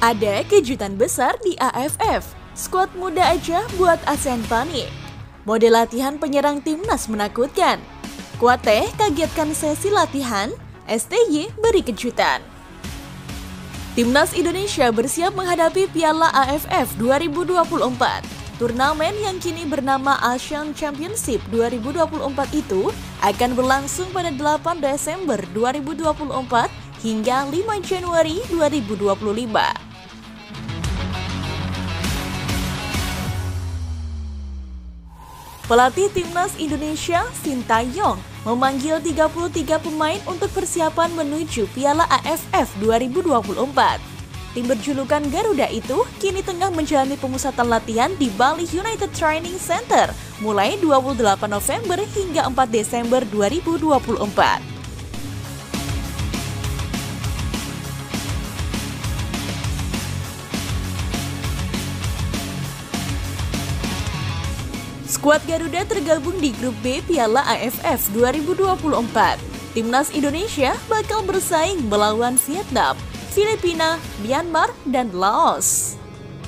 Ada kejutan besar di AFF. Skuad muda aja buat ASEAN panik. Model latihan penyerang timnas menakutkan. Kuateh kagetkan sesi latihan, STY beri kejutan. Timnas Indonesia bersiap menghadapi Piala AFF 2024. Turnamen yang kini bernama Asian Championship 2024 itu akan berlangsung pada 8 Desember 2024 hingga 5 Januari 2025. Pelatih Timnas Indonesia, Sintayong, memanggil 33 pemain untuk persiapan menuju Piala AFF 2024. Tim berjulukan Garuda itu kini tengah menjalani pemusatan latihan di Bali United Training Center mulai 28 November hingga 4 Desember 2024. Skuad Garuda tergabung di grup B Piala AFF 2024. Timnas Indonesia bakal bersaing melawan Vietnam, Filipina, Myanmar, dan Laos.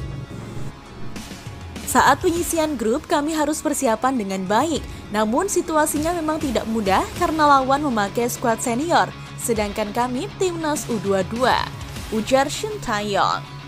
Saat penyisian grup kami harus persiapan dengan baik, namun situasinya memang tidak mudah karena lawan memakai skuad senior, sedangkan kami Timnas U22, ujar Sintayong.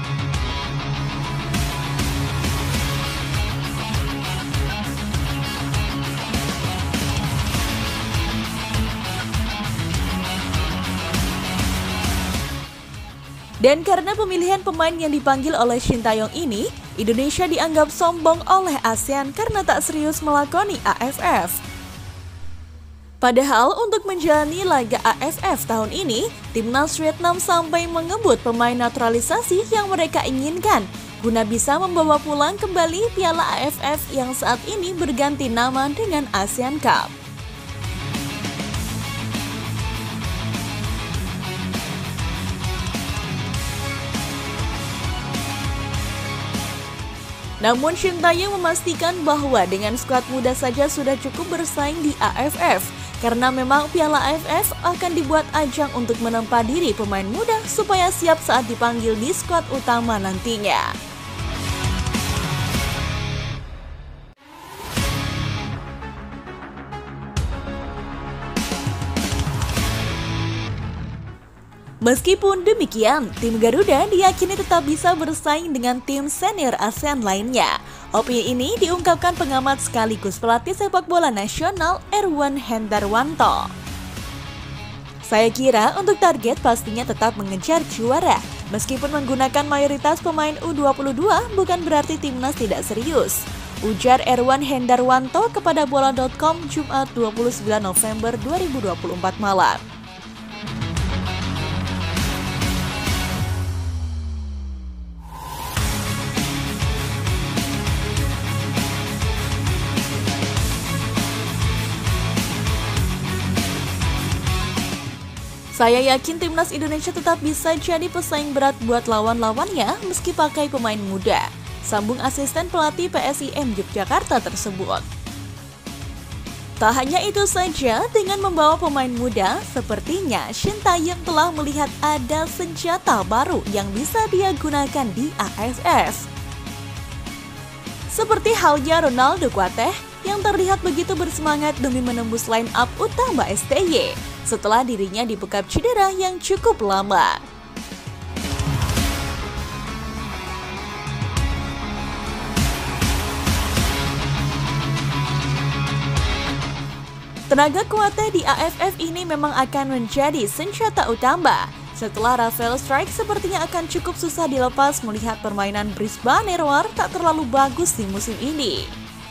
Dan karena pemilihan pemain yang dipanggil oleh Sintayong ini, Indonesia dianggap sombong oleh ASEAN karena tak serius melakoni AFF. Padahal untuk menjalani laga AFF tahun ini, Timnas Vietnam sampai mengebut pemain naturalisasi yang mereka inginkan, guna bisa membawa pulang kembali Piala AFF yang saat ini berganti nama dengan ASEAN Cup. Namun Sintayong memastikan bahwa dengan skuad muda saja sudah cukup bersaing di AFF karena memang Piala AFF akan dibuat ajang untuk menempa diri pemain muda supaya siap saat dipanggil di skuad utama nantinya. Meskipun demikian, tim Garuda diyakini tetap bisa bersaing dengan tim senior ASEAN lainnya. Opini ini diungkapkan pengamat sekaligus pelatih sepak bola nasional Erwan Hendarwanto. Saya kira untuk target pastinya tetap mengejar juara. Meskipun menggunakan mayoritas pemain U22 bukan berarti timnas tidak serius, ujar Erwan Hendarwanto kepada bola.com Jumat 29 November 2024 malam. Saya yakin Timnas Indonesia tetap bisa jadi pesaing berat buat lawan-lawannya meski pakai pemain muda, sambung asisten pelatih PSIM Yogyakarta tersebut. Tak hanya itu saja, dengan membawa pemain muda, sepertinya Sintayong telah melihat ada senjata baru yang bisa dia gunakan di AFF. Seperti halnya Ronaldo Kuateh yang terlihat begitu bersemangat demi menembus line up utama STY setelah dirinya dibekap cedera yang cukup lama. Tenaga Kuateh di AFF ini memang akan menjadi senjata utama. Setelah Rafael Strike sepertinya akan cukup susah dilepas melihat permainan Brisbane Roar tak terlalu bagus di musim ini.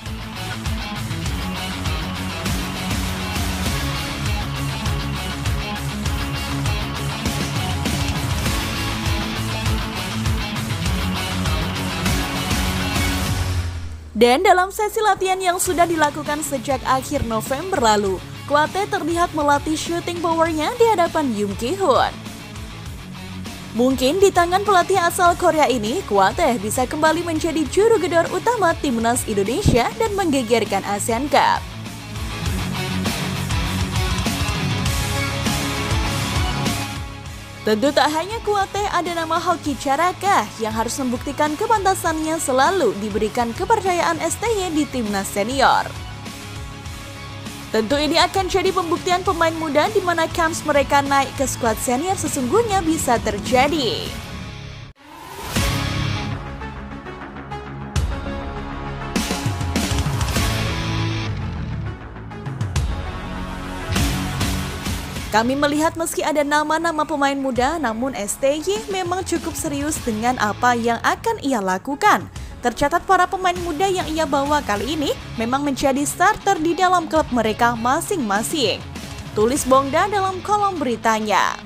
Dan dalam sesi latihan yang sudah dilakukan sejak akhir November lalu, Kuateh terlihat melatih shooting powernya di hadapan Yoon Ki-hoon. Mungkin di tangan pelatih asal Korea ini, Kuateh bisa kembali menjadi juru gedor utama Timnas Indonesia dan menggegerkan ASEAN Cup. Tentu tak hanya Kuateh, ada nama Hoki Caraka yang harus membuktikan kepantasannya selalu diberikan kepercayaan STY di timnas senior. Tentu ini akan jadi pembuktian pemain muda di mana kans mereka naik ke skuad senior sesungguhnya bisa terjadi. Kami melihat meski ada nama-nama pemain muda, namun STY memang cukup serius dengan apa yang akan ia lakukan. Tercatat para pemain muda yang ia bawa kali ini memang menjadi starter di dalam klub mereka masing-masing. Tulis Bongda dalam kolom beritanya.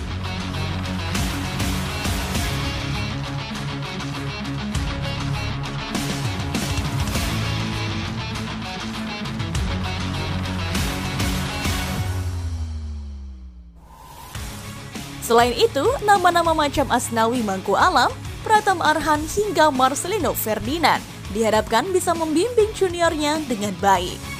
Selain itu, nama-nama macam Asnawi Mangku Alam, Pratam Arhan hingga Marcelino Ferdinand diharapkan bisa membimbing juniornya dengan baik.